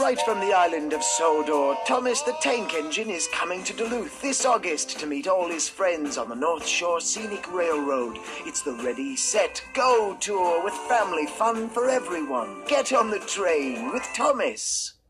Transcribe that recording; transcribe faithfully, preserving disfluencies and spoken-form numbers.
Right from the island of Sodor, Thomas the Tank Engine is coming to Duluth this August to meet all his friends on the North Shore Scenic Railroad. It's the Ready, Set, Go tour with family fun for everyone. Get on the train with Thomas.